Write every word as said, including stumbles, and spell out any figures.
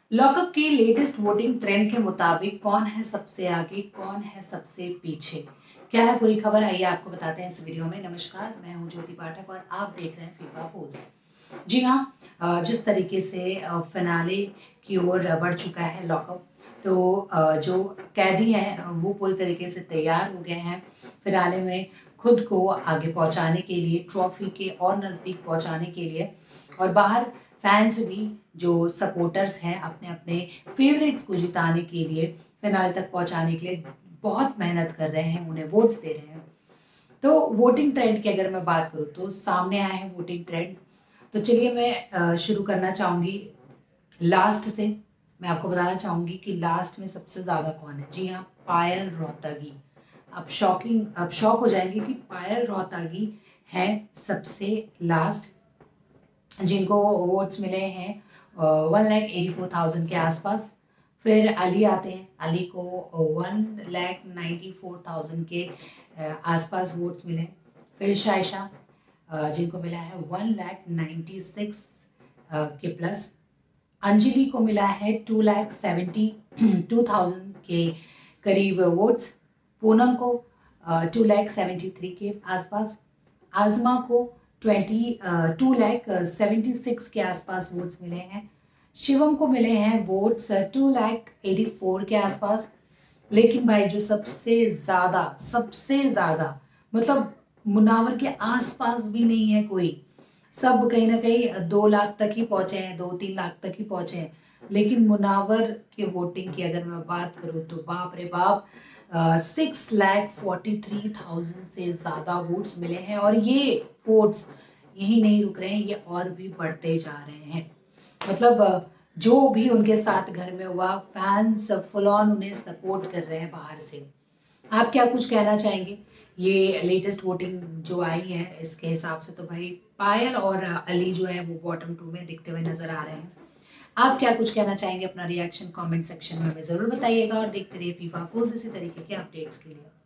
Lockup की latest voting trend के मुताबिक कौन है सबसे आगे, कौन है सबसे पीछे, क्या है पूरी खबर, आइए आपको बताते हैं इस वीडियो में। नमस्कार, मैं हूं ज्योति पाठक और आप देख रहे हैं फीफा फूज। जी हाँ, जिस तरीके से फिनाले की ओर बढ़ चुका है लॉकअप, तो जो कैदी हैं वो पूरी तरीके से तैयार हो गए हैं फिनाले में खुद को आगे पहुंचाने के लिए, ट्रॉफी के और नज़दीक पहुंचाने के लिए। और बाहर फैंस भी जो सपोर्टर्स हैं अपने अपने फेवरेट्स को जिताने के लिए, फिनाले तक पहुंचाने के लिए बहुत मेहनत कर रहे हैं, उन्हें वोट्स दे रहे हैं। तो वोटिंग ट्रेंड की अगर मैं बात करूं तो सामने आए हैं वोटिंग ट्रेंड। तो चलिए मैं शुरू करना चाहूंगी लास्ट से। मैं आपको बताना चाहूंगी कि लास्ट में सबसे ज्यादा कौन है। जी हाँ, पायल रोहतगी। अब शॉकिंग अब शॉक हो जाएंगे कि पायल रोहतगी है सबसे लास्ट, जिनको वोट्स मिले हैं one lakh eighty four thousand के आसपास। फिर अली आते हैं, अली को one lakh ninety four thousand के आसपास वोट्स मिले। फिर शायशा, जिनको मिला है वन लैख नाइन्टी सिक्स के प्लस। अंजलि को मिला है two lakh seventy two thousand के करीब वोट्स। पूनम को टू लैख सेवेंटी थ्री के आसपास। आजमा को twenty two lakh seventy six के आसपास वोट्स मिले हैं। शिवम को मिले हैं votes two lakh eighty four के आसपास। लेकिन भाई जो सबसे ज़्यादा सबसे ज़्यादा मतलब मुनावर के आसपास भी नहीं है कोई, सब कहीं ना कहीं दो लाख तक ही पहुंचे हैं, दो तीन लाख तक ही पहुंचे हैं। लेकिन मुनावर के वोटिंग की अगर मैं बात करूं तो बाप रे बाप, six lakh forty three thousand से ज़्यादा वोट्स मिले हैं। और ये वोट्स यही नहीं रुक रहे हैं, ये और भी बढ़ते जा रहे हैं। मतलब जो भी उनके साथ घर में हुआ, फैंस फुल ऑन उन्हें सपोर्ट कर रहे हैं बाहर से। आप क्या कुछ कहना चाहेंगे? ये लेटेस्ट वोटिंग जो आई है इसके हिसाब से तो भाई पायल और अली जो है वो बॉटम टू में दिखते हुए नजर आ रहे हैं। आप क्या कुछ कहना चाहेंगे? अपना रिएक्शन कमेंट सेक्शन में हमें जरूर बताइएगा और देखते रहिए फीफा फूज इसी तरीके के अपडेट्स के लिए।